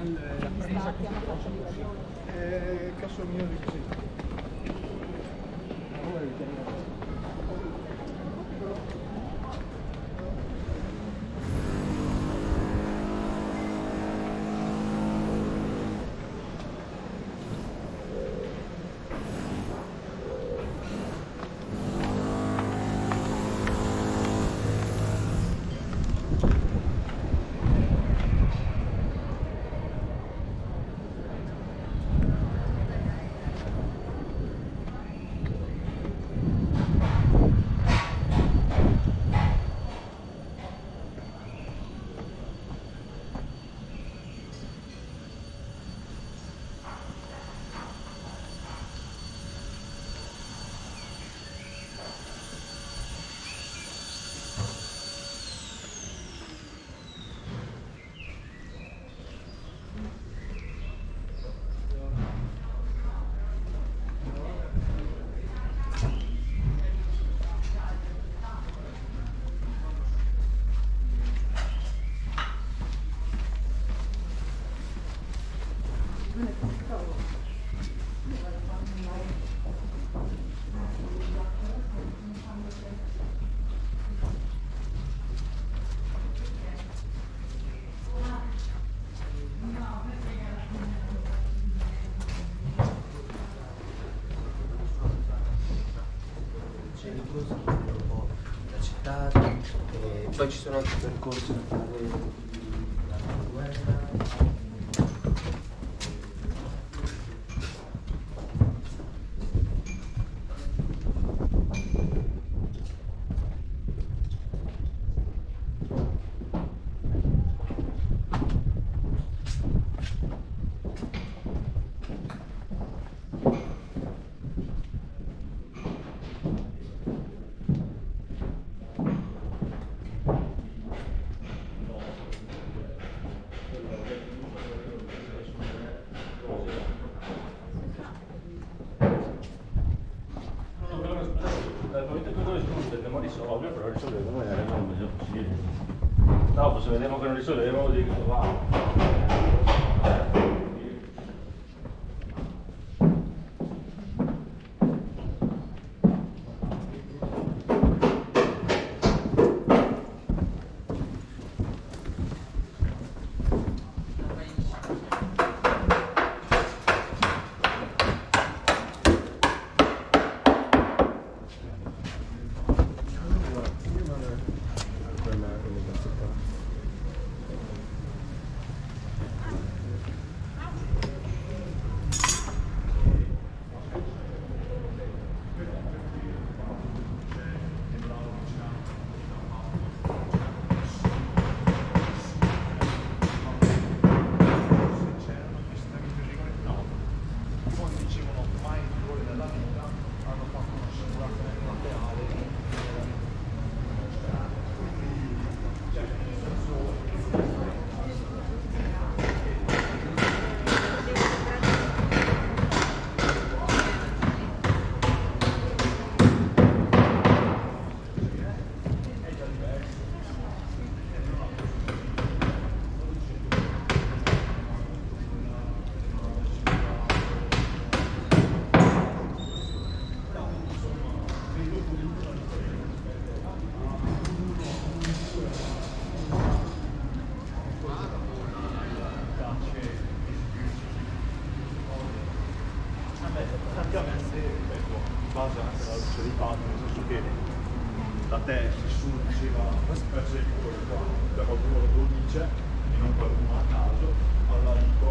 Stati hanno fatto di Caso mio di così. La città, e poi ci sono altri percorsi da fare la guerra. Però risolvevo in maniera non meglio possibile. Dopo se vediamo che non risolvevo dico va. Francamente, ripeto, in base anche alla luce dei fatti, nel senso che da te nessuno diceva per esempio quello qua, da qualcuno lo dice e non qualcuno a caso, allora dico,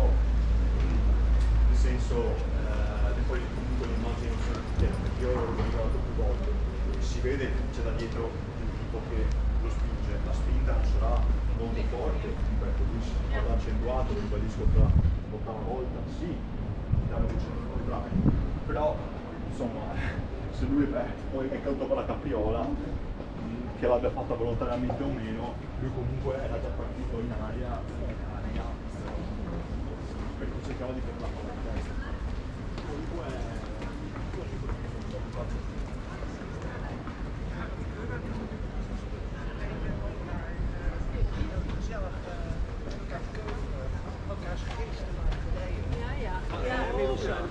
nel senso, e poi comunque l'immagine non sono intera, perché io l'ho ricordato più volte, si vede che c'è da dietro il tipo che lo spinge, la spinta non sarà molto forte, ripeto, lui si va accentuato, ribadisco per l'ottava volta, sì, diciamo che c'è un bravo. Però insomma se lui poi è caduto con la capriola, che l'abbia fatta volontariamente o meno, lui comunque era già partito in aria, perché cercava di fermare la testa. Comunque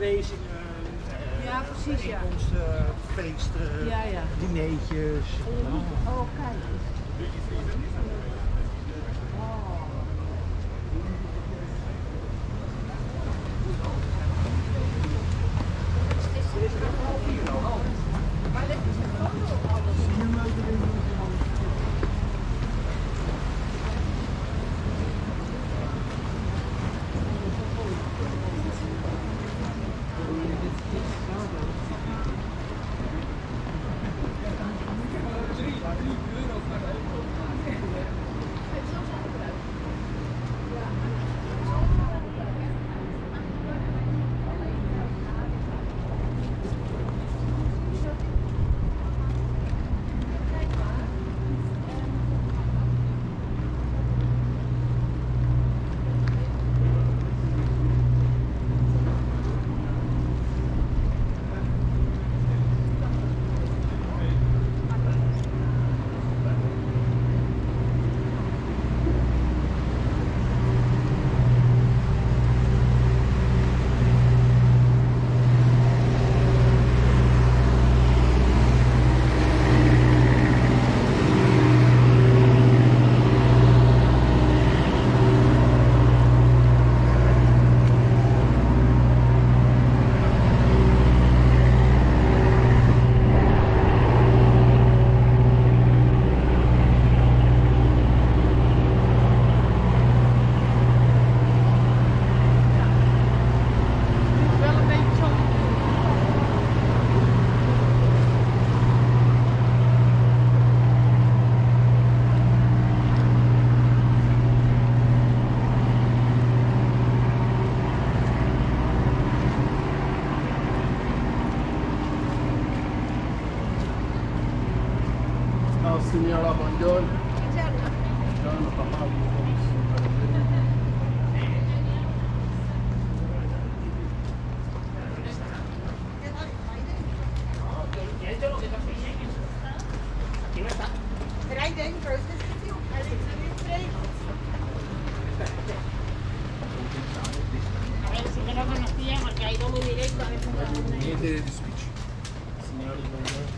lezing, Ja, precies, ja. inkomstenfeesten, dineetjes. Oh, kijk. Signora, buongiorno. Buongiorno, papà. Rijd dentro, is dit te veel? Hij ligt er niet vreemd. A ver si me lo conocía porque ha ido muy directo a veces. Niente di spicci. Signori, buongiorno.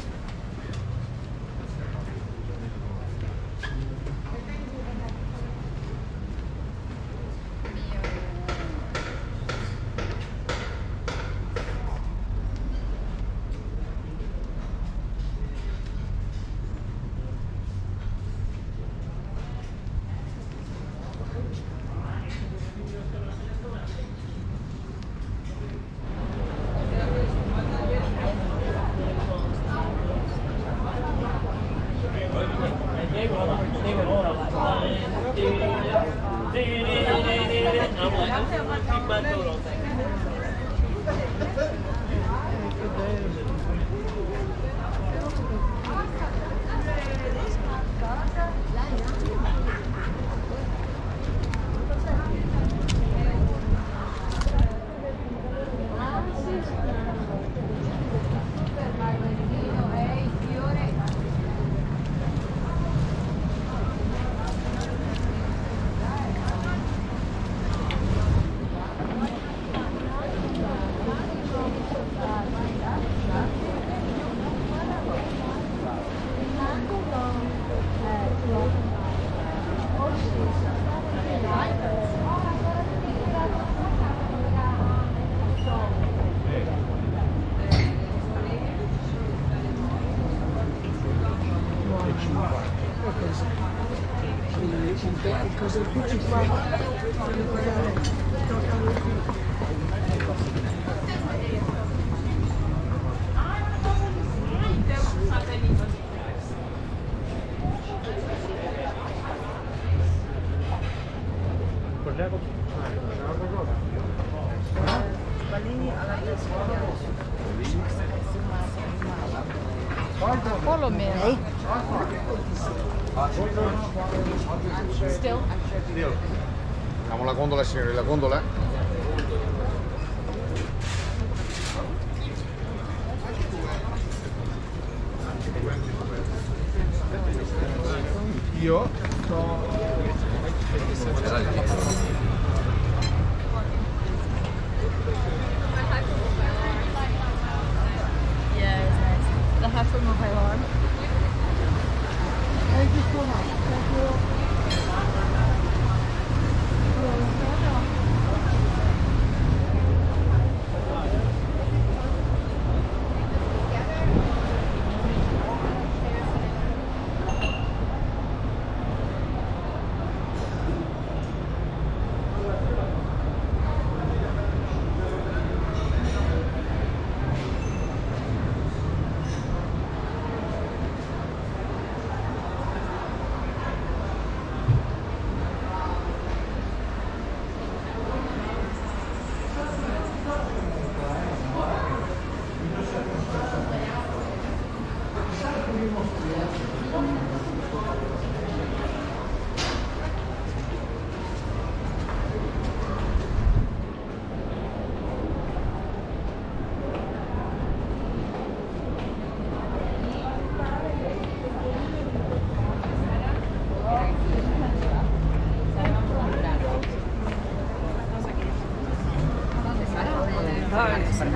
Cosa cuci qua? Pallini alla Follow me. Still. Facciamo la gondola, signori, la gondola. Io sto...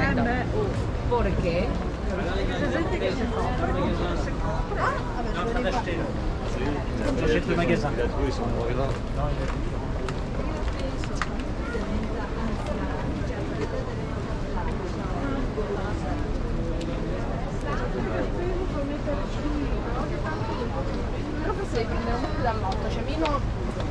Aspetta. Perché? C'è gente che si copre, si copre. Però forse devi prendere un po' dall'otto, cioè meno.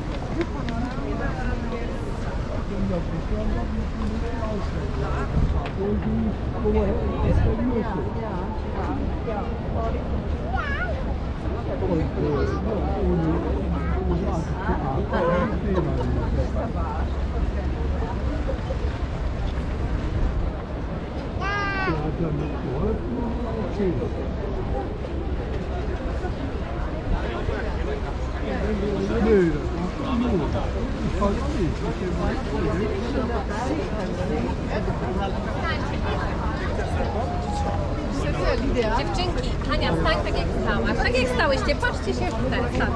Dziewczynki, Ania, stań tak jak stałaś. Tak jak stałyście, patrzcie się w ten sam.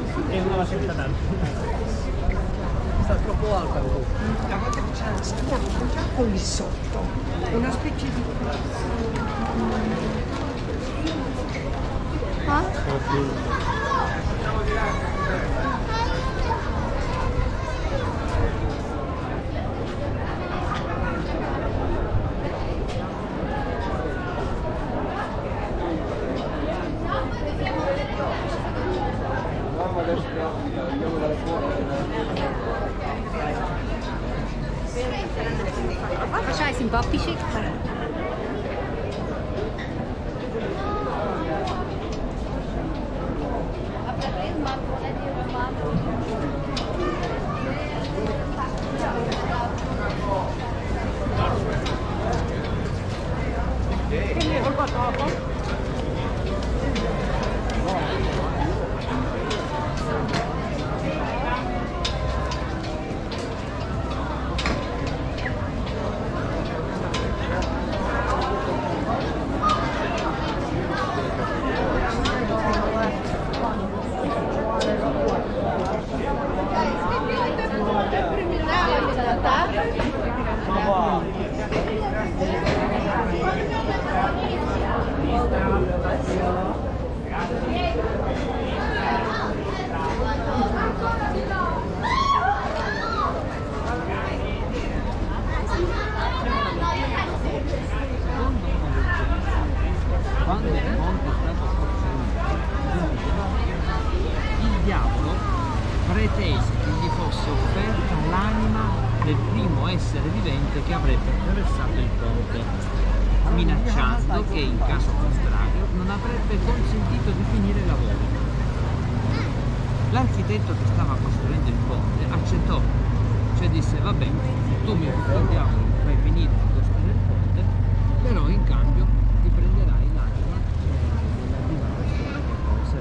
Sta troppo alta. Guardate che c'è la schiaccia lì sotto. Una specie di... Așa ai simpatici? Quando il mondo è stato costruito, il diavolo pretese che gli fosse offerta l'anima del primo essere vivente che avrebbe attraversato il ponte, minacciando che in caso contrario non avrebbe consentito di finire il lavoro. L'architetto che stava costruendo il ponte accettò, cioè disse: va bene, tu mi fai finire di costruire il ponte, però in cambio ti prenderai l'anima relativa a queste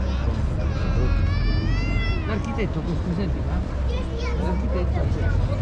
cose. L'architetto, questo esempio, l'architetto accettò.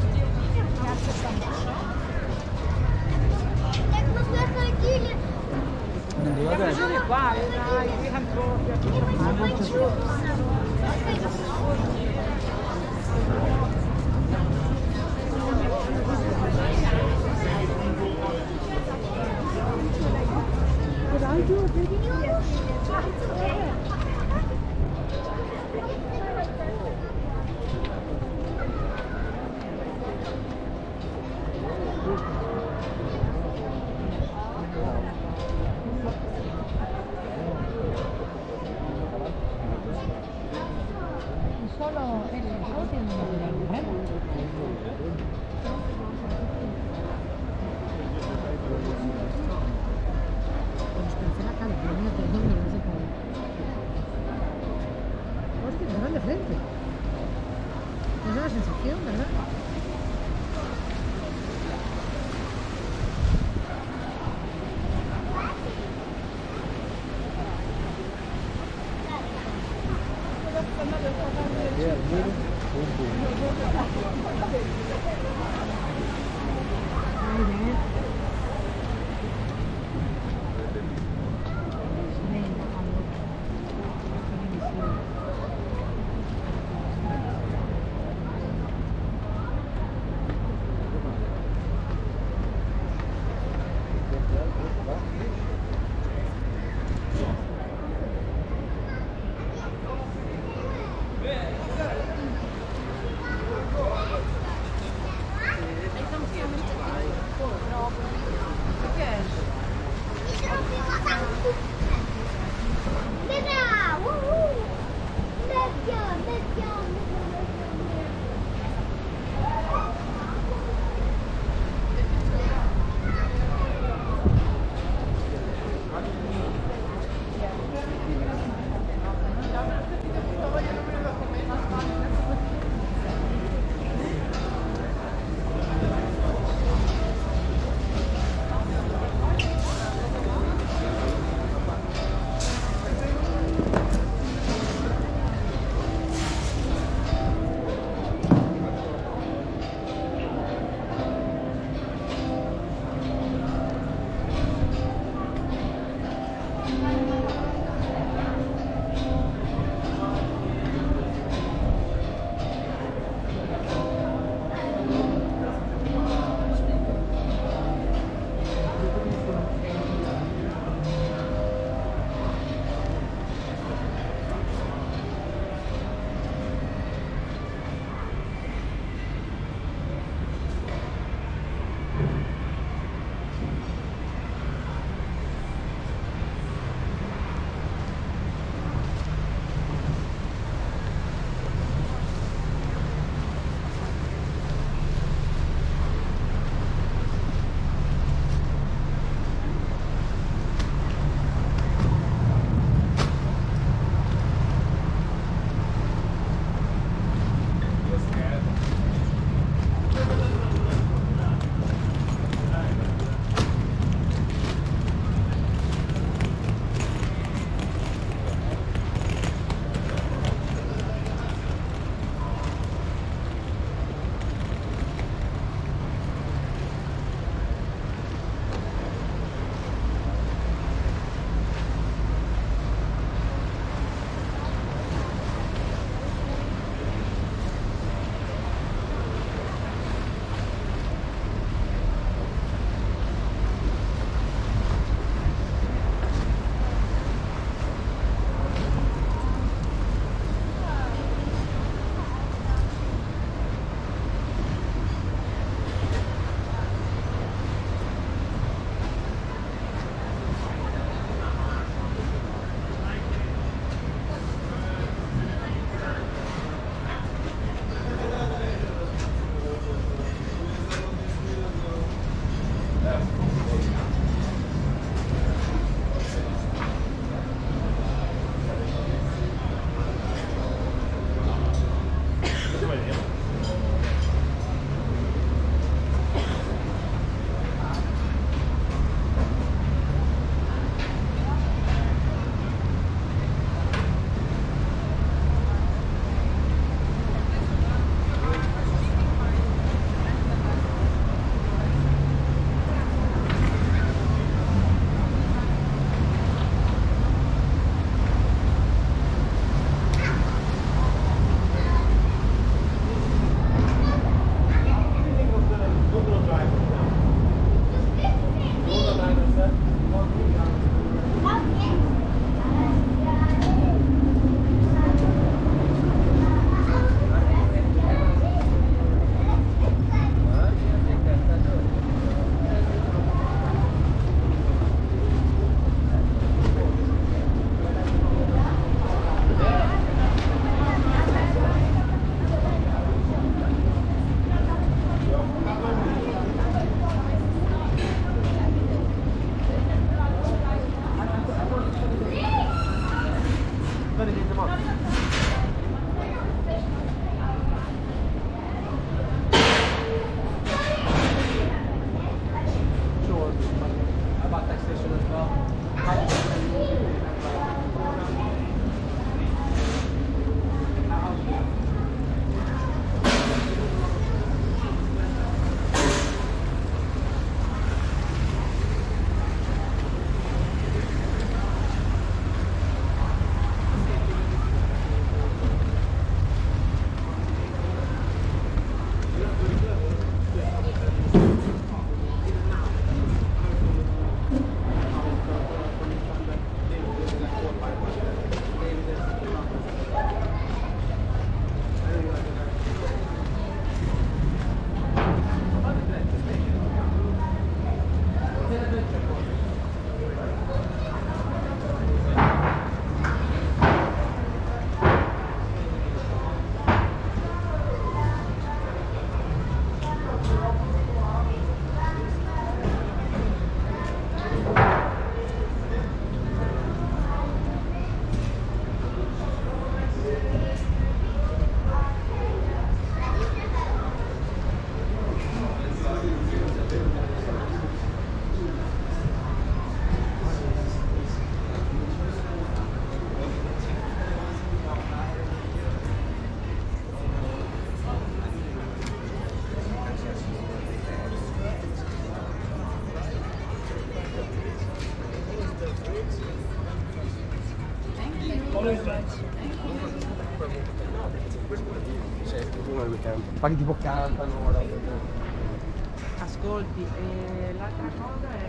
Paghi tipo cantano. Ascolti, l'altra cosa è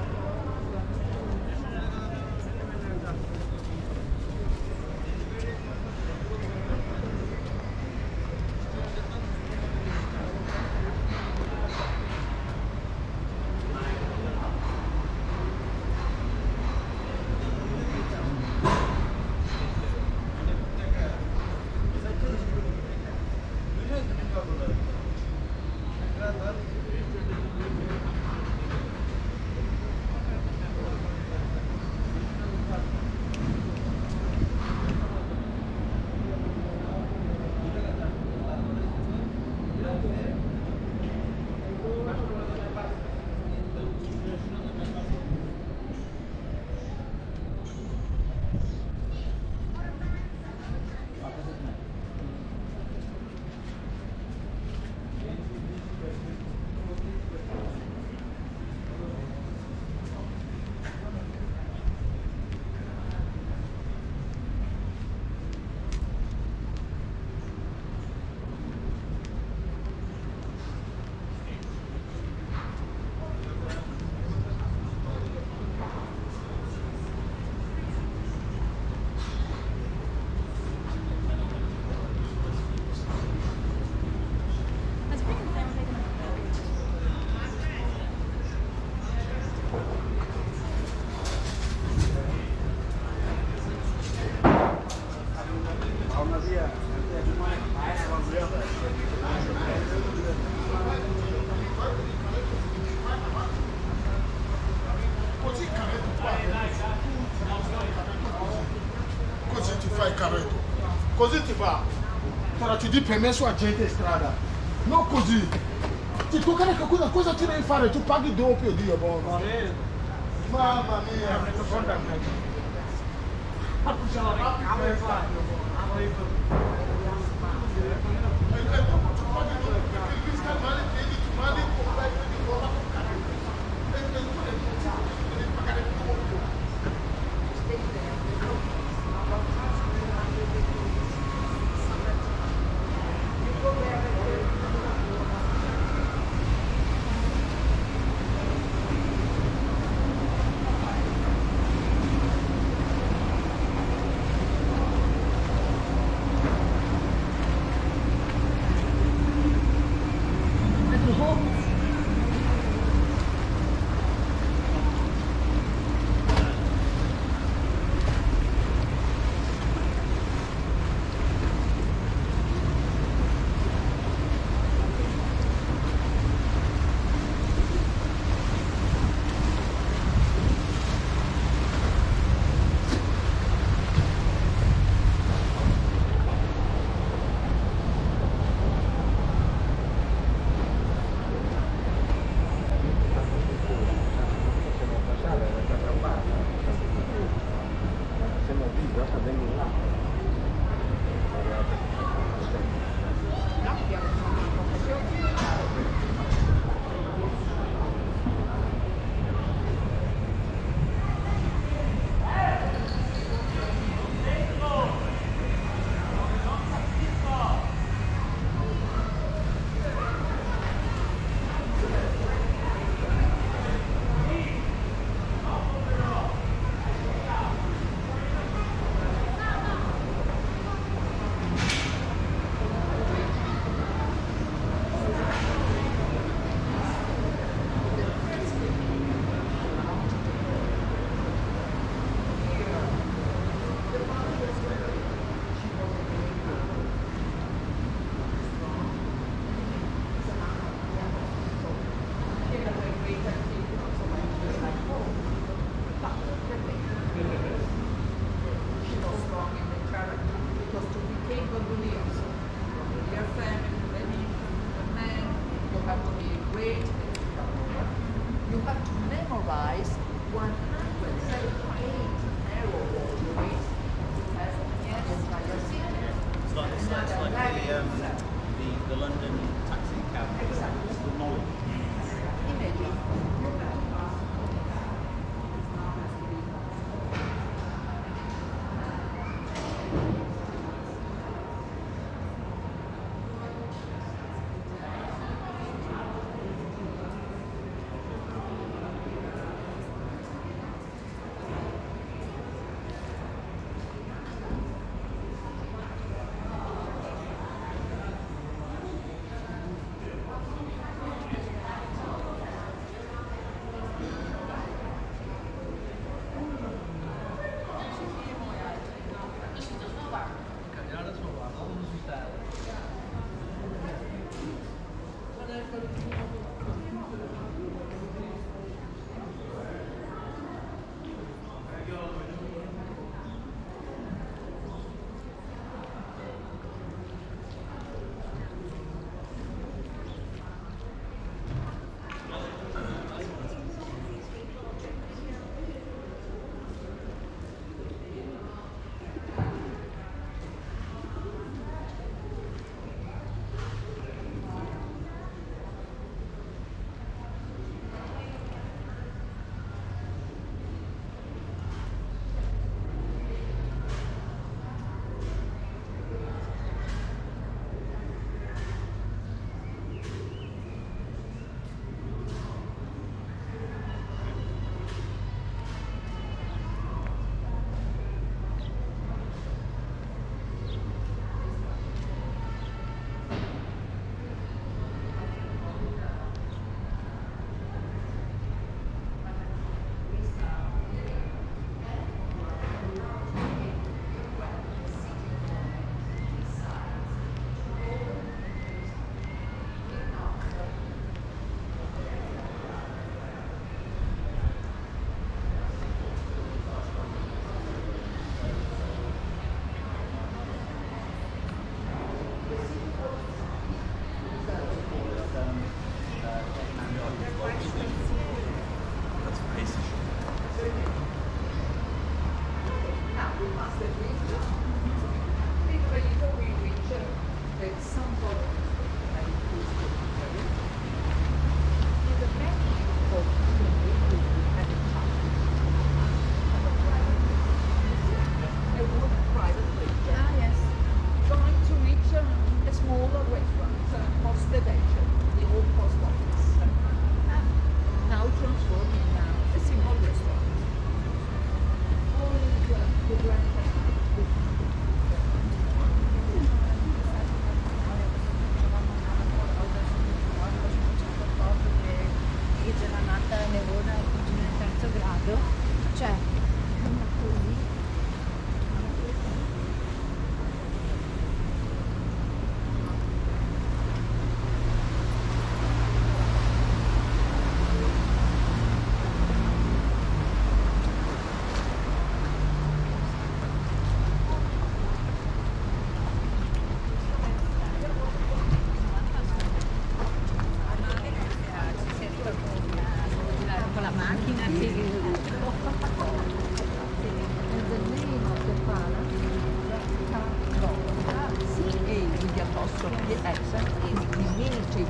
Così ti fai il carretto. Così ti fa. Però ti di permesso a gente strada. Non così. Ti tocca che cosa ti devi fare? Tu paghi doppio, Dio buono. Mamma mia. The London taxi cab. The knowledge.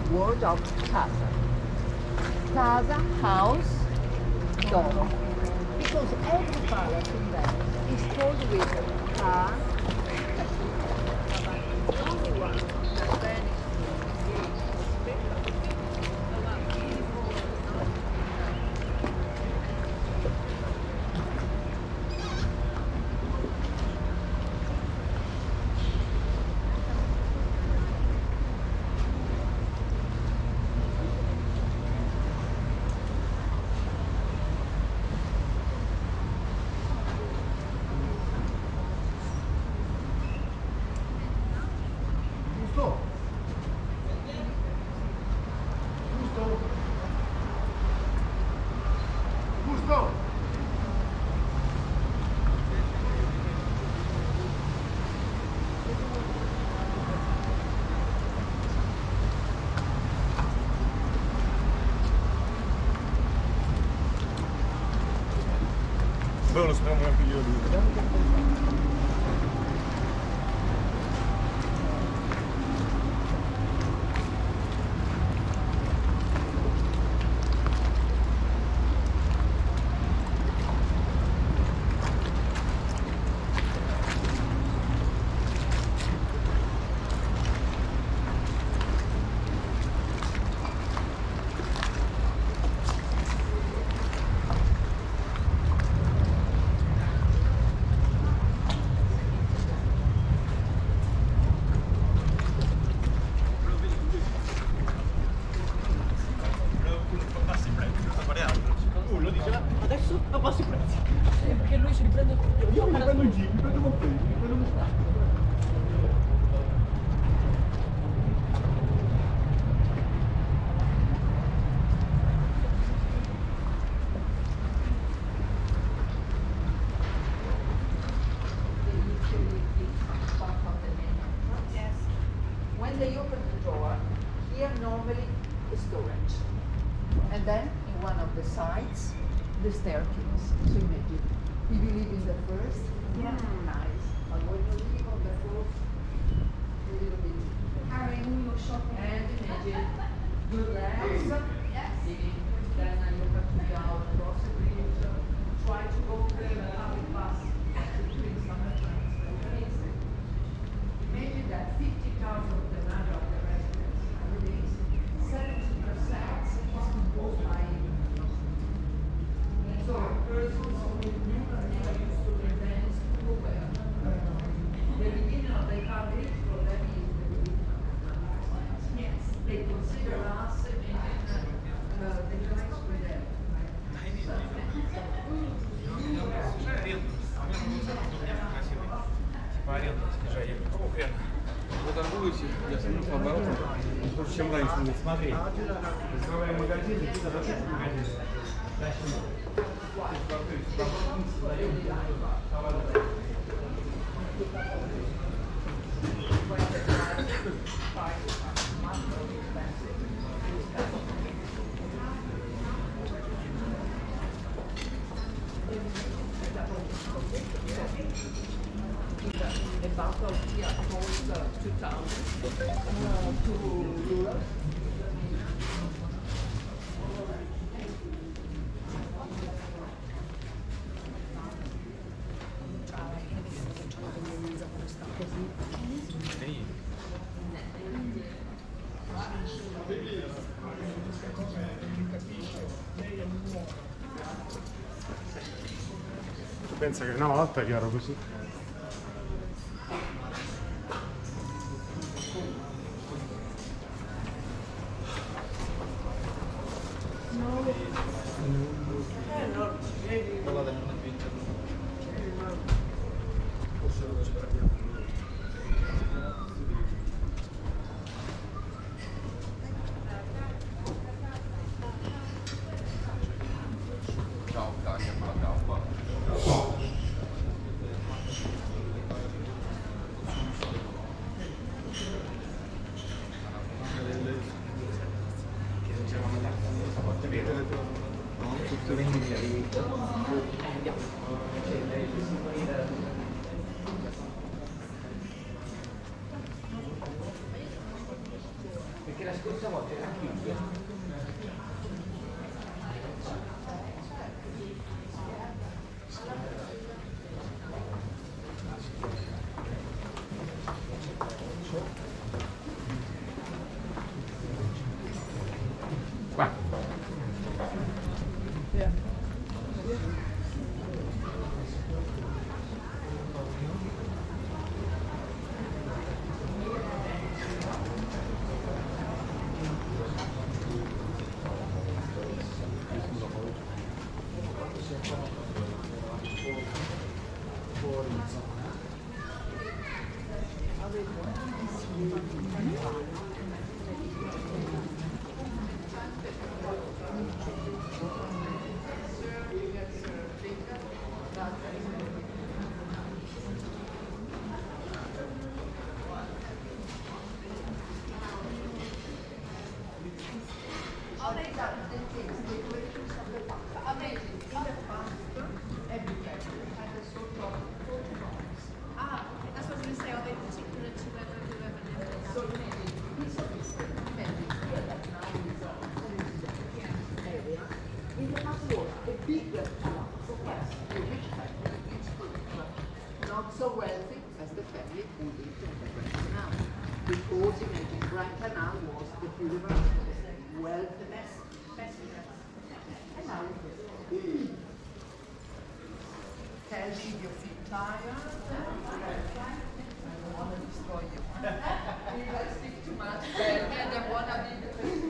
word of casa. Casa, house, domo. Because every palace in Venice is called with ca. The only one that Venice Poi lo speriamo anche io lì. Adesso abbassi i prezzi. Perché lui si riprende. Io mi prendo i jeep, mi prendo con te, mi prendo con te. When they open the door, here normally is storage. And then in one of the sides, the staircase. So imagine, if you live in the first, nice. But when you live on the fourth, a little bit. And imagine, relax, sitting, then you have to go out across the bridge, try to go through the public bus between some friends. Imagine that 50,000 of the number of the residents nowadays, 70% is composed by so persons who never used to live Venice nowhere. The beginning of the country for them is the beginning of the country. Yes. They consider us the place with them. Заторгуйся, я смотрю по оборотам, чем раньше не смотри. Закрываем магазин, и ты задашь магазин. About here cost 2,000 €2. Tu pensa che una volta io ero così? Perché la Questa volta era chiuso. Qua. Not so wealthy as the family who lived in the Grand Canal, because imagine Grand Canal was the universe wealthiness. And now tells you you feel tired. I don't want to destroy you. If I speak too much, I don't want to be.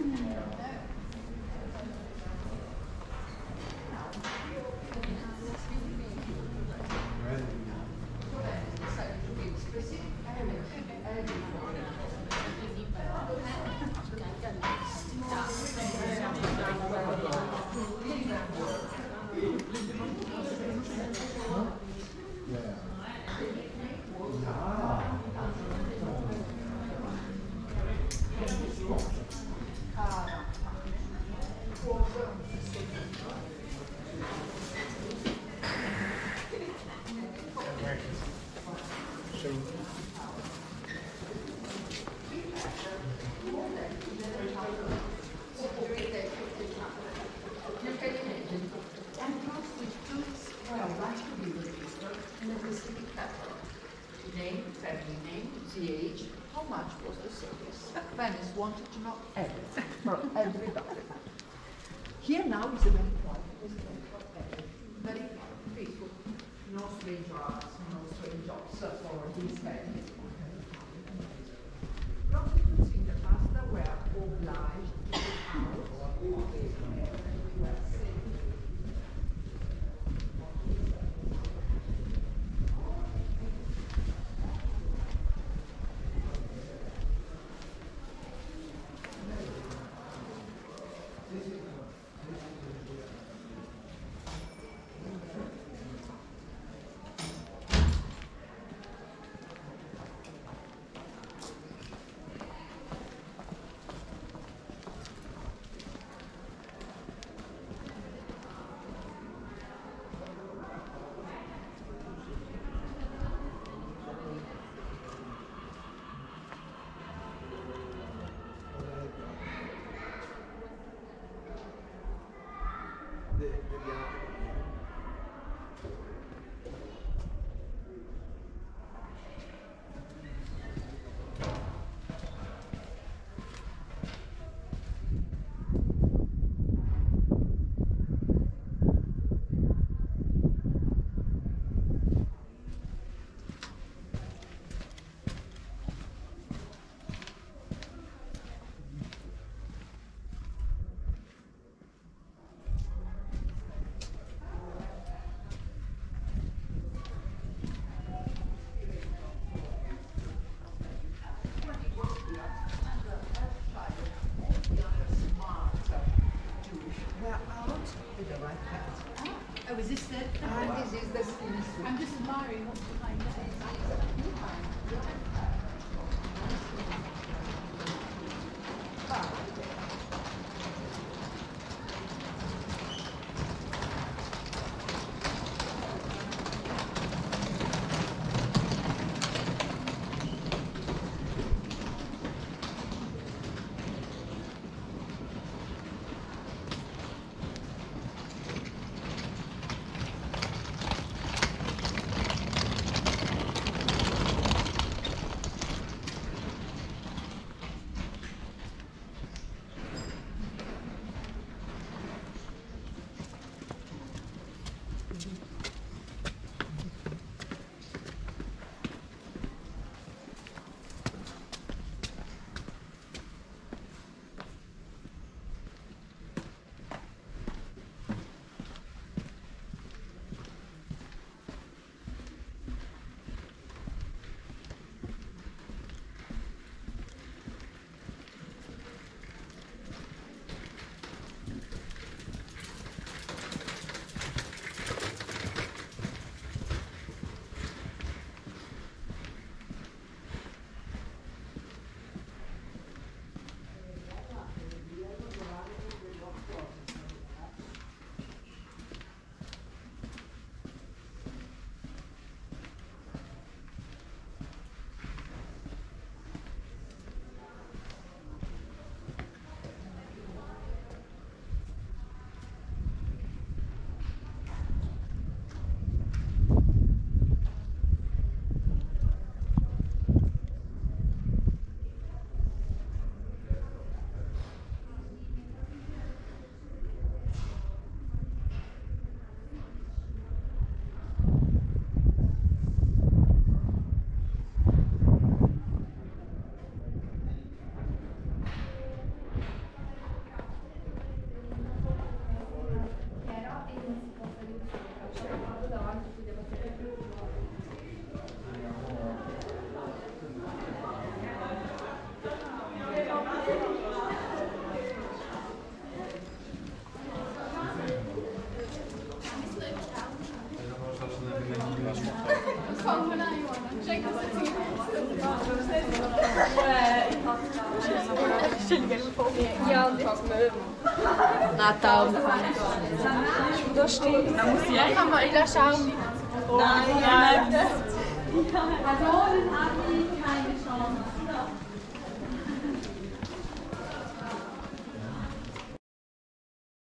How much was the service? Venice wanted to know everything from everybody. Here now is a very quiet, very peaceful. No strange arts, no strange jobs for these families. Prostitutes in the past were obliged to go out or they were safe. Oh, is this it? This is the skin suit. I'm just admiring what's behind it. Ja, und was mögen. Natal. Das stimmt. Da muss ich echt Kann man schauen. Nein. Personen haben keine Chance.